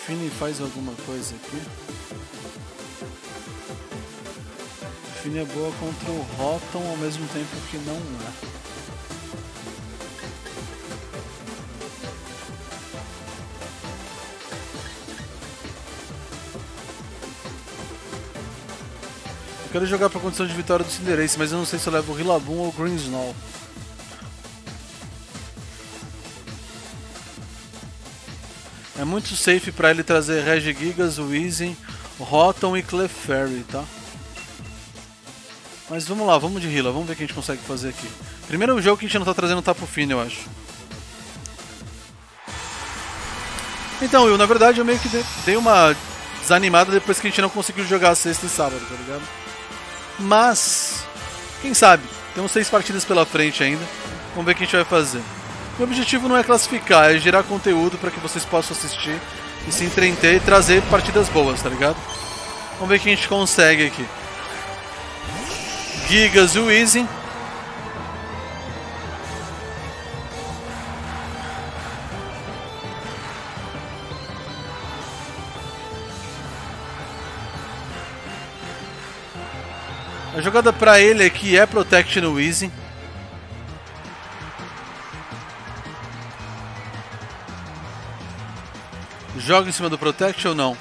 Fini faz alguma coisa aqui. Fini é boa contra o Rotom ao mesmo tempo que não é. Eu quero jogar pra condição de vitória do Cinderace, mas eu não sei se eu levo o Rillaboom ou o Grimmsnarl. É muito safe pra ele trazer Regigigas, Weezing, Rotom e Clefairy, tá? Mas vamos lá, vamos de Rilla, vamos ver o que a gente consegue fazer aqui. Primeiro jogo que a gente não tá trazendo Tapu Fini, eu acho. Então, Will, na verdade eu meio que dei uma desanimada depois que a gente não conseguiu jogar sexta e sábado, tá ligado? Mas, quem sabe, temos 6 partidas pela frente ainda, vamos ver o que a gente vai fazer. Meu objetivo não é classificar, é gerar conteúdo para que vocês possam assistir e se entreter e trazer partidas boas, tá ligado? Vamos ver o que a gente consegue aqui. Gigas e Weezing. A jogada pra ele aqui é Protect no Weezing. Joga em cima do Protect ou não?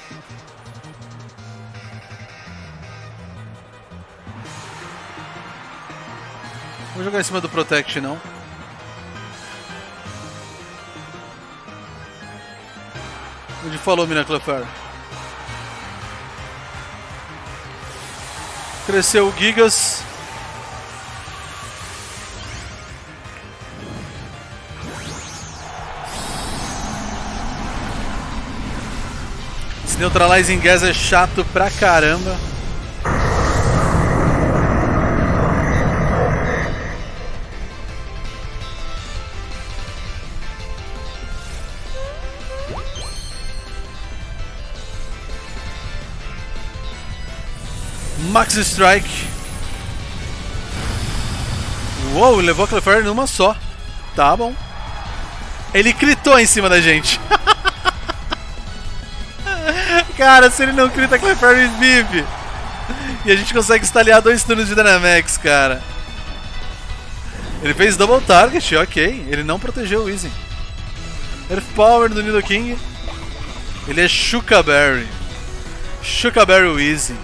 Vou jogar em cima do Protect, não. Onde falou, Mina Clefairy? Cresceu o Gigas. Esse Neutralizing Gas é chato pra caramba. Max Strike. Uou, levou a Clefairy numa só. Tá bom. Ele critou em cima da gente. Cara, se ele não crita, a Clefairy vive. E a gente consegue estalear 2 turnos de Dynamax, cara. Ele fez double target, ok. Ele não protegeu o Weezing. Earth Power do Nidoking. Ele é Shuca Berry. Shuca Berry Weezing.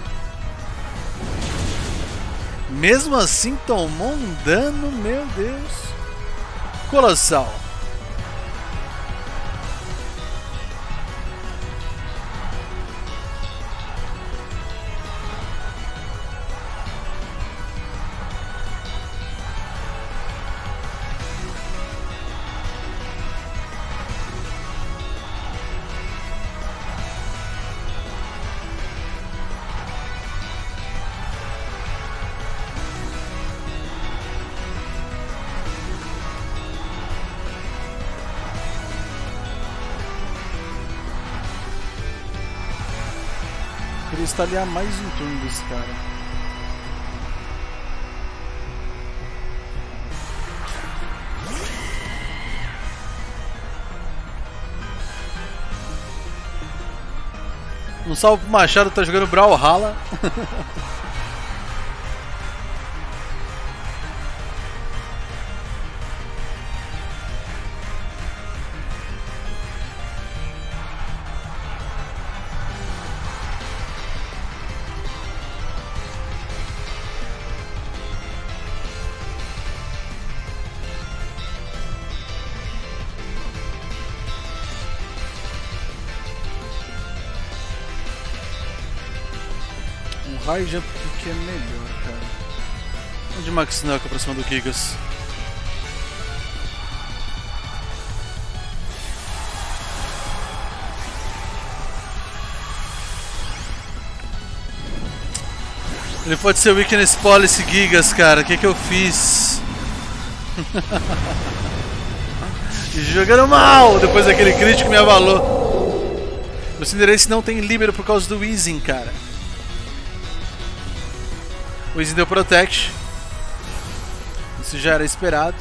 Mesmo assim tomou um dano, meu Deus. Colossal. Queria estalear mais um turno desse cara. Um salve pro Machado, tá jogando Brawlhalla. High Jump que é melhor, cara. Onde Max Knuckle pra cima do Gigas? Ele pode ser Weakness Policy Gigas, cara. O que eu fiz? Jogando mal! Depois daquele crítico me abalou. O Cinderace não tem Libero por causa do Weezing, cara. O Weezing deu Protect. Isso já era esperado.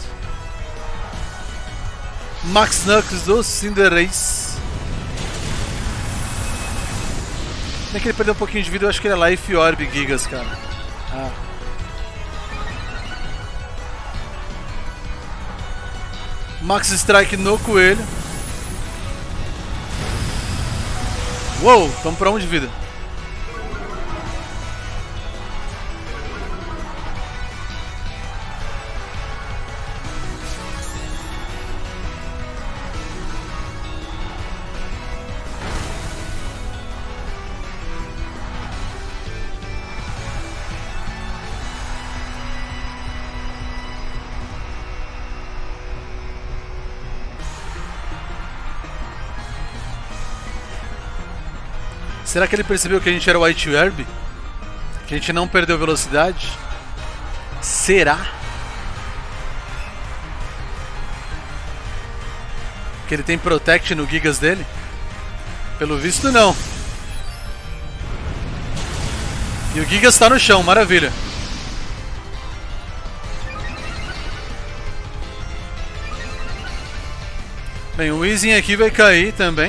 Max Knuckles do Cinderace. Nem que ele perdeu um pouquinho de vida, eu acho que ele é Life Orb Gigas, cara. Ah. Max Strike no coelho. Uou, tamo pra 1 de vida. Será que ele percebeu que a gente era White Herb? Que a gente não perdeu velocidade? Será? Que ele tem Protect no Gigas dele? Pelo visto, não. E o Gigas tá no chão, maravilha. Bem, o Weezing aqui vai cair também.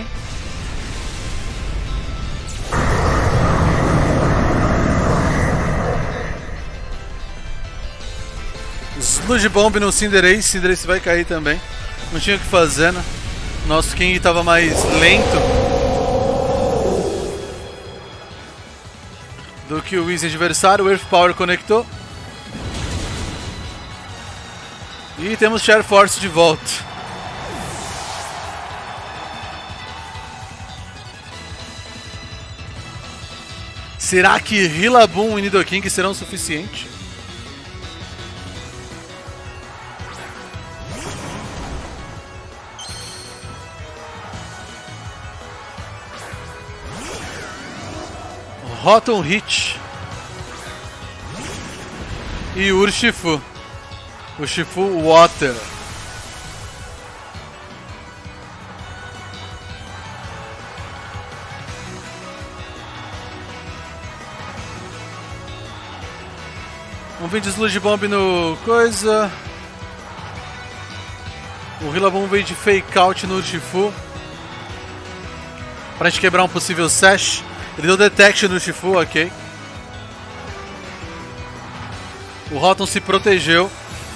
Sludge Bomb no Cinderace, Cinderace vai cair também. Não tinha o que fazer, né? Nosso King estava mais lento do que o Weezing adversário. O Earth Power conectou. E temos Share Force de volta. Será que Rillaboom e Nidoking serão suficientes? Rotom Hit e Urshifu. Urshifu Water. Vamos vir de Sludge Bomb no coisa. O Rillaboom veio de Fake Out no Urshifu pra gente quebrar um possível Sash. Ele deu Detect no Urshifu, ok. O Rotom se protegeu.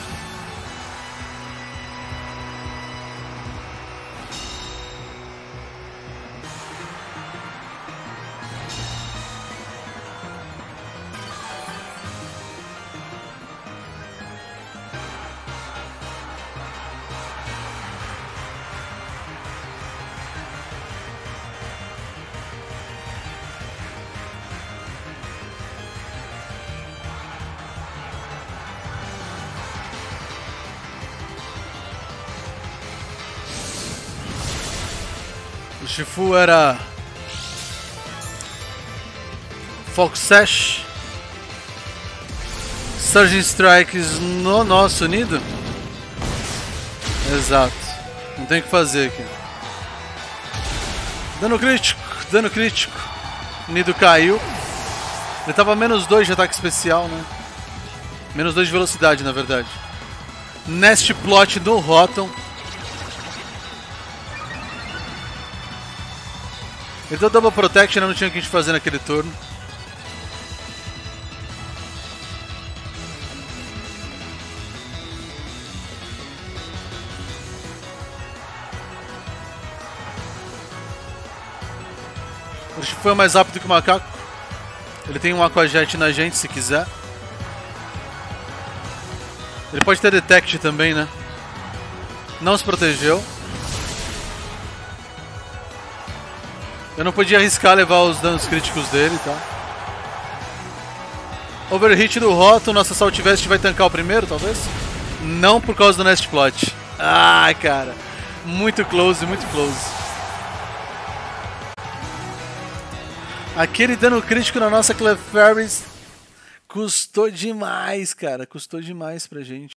O Urshifu era Fox Sash, Surging Strikes no nosso nido. Exato, não tem o que fazer aqui. Dano crítico, dano crítico. O nido caiu. Ele tava -2 de ataque especial, né? -2 de velocidade, na verdade. Nest Plot do Rotom. Ele deu Double Protection, não tinha o que a gente fazer naquele turno. O Urshifu é mais rápido que o macaco. Ele tem um Aqua Jet na gente se quiser. Ele pode ter Detect também, né? Não se protegeu. Eu não podia arriscar levar os danos críticos dele, tá? Overhit do Rotom, nossa Salt Vest vai tancar o primeiro, talvez? Não por causa do Nest Plot. Ai, cara. Muito close, muito close. Aquele dano crítico na nossa Clefairy custou demais, cara. Custou demais pra gente.